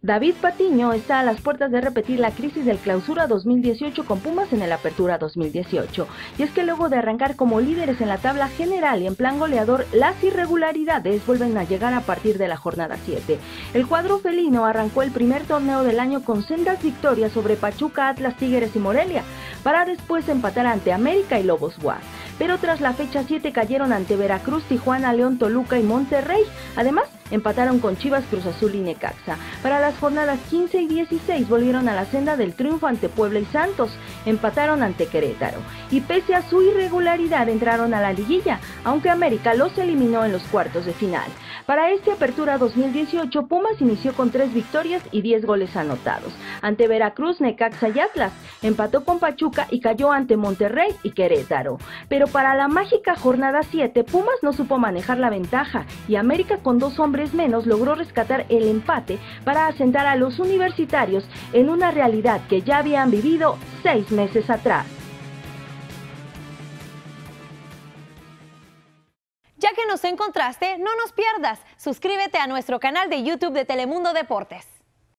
David Patiño está a las puertas de repetir la crisis del Clausura 2018 con Pumas en el Apertura 2018. Y es que luego de arrancar como líderes en la tabla general y en plan goleador, las irregularidades vuelven a llegar a partir de la jornada 7. El cuadro felino arrancó el primer torneo del año con sendas victorias sobre Pachuca, Atlas, Tigres y Morelia, para después empatar ante América y Lobos WAR. Pero tras la fecha 7 cayeron ante Veracruz, Tijuana, León, Toluca y Monterrey. Además, empataron con Chivas, Cruz Azul y Necaxa. Para las jornadas 15 y 16 volvieron a la senda del triunfo ante Puebla y Santos, empataron ante Querétaro. Y pese a su irregularidad entraron a la liguilla, aunque América los eliminó en los cuartos de final. Para este Apertura 2018, Pumas inició con 3 victorias y 10 goles anotados. Ante Veracruz, Necaxa y Atlas, empató con Pachuca y cayó ante Monterrey y Querétaro. Pero para la mágica jornada 7, Pumas no supo manejar la ventaja y América con 2 hombres menos logró rescatar el empate para asentar a los universitarios en una realidad que ya habían vivido 6 meses atrás. Ya que nos encontraste, no nos pierdas. Suscríbete a nuestro canal de YouTube de Telemundo Deportes.